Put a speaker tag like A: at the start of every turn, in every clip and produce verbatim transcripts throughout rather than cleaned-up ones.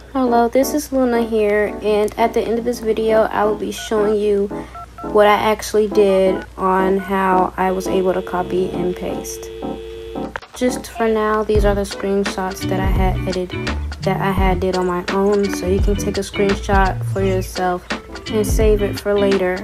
A: Hello, this is Luna here, and at the end of this video I will be showing you what I actually did on how I was able to copy and paste. Just for now, these are the screenshots that I had edited that I had did on my own, so you can take a screenshot for yourself and save it for later.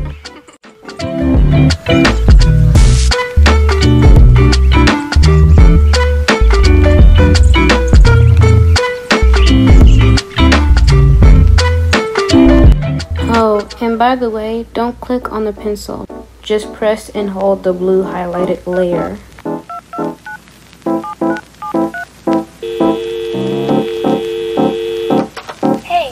A: Oh, and by the way, don't click on the pencil. Just press and hold the blue highlighted layer.
B: Hey.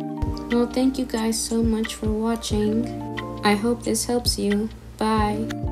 A: Well, thank you guys so much for watching. I hope this helps you. Bye.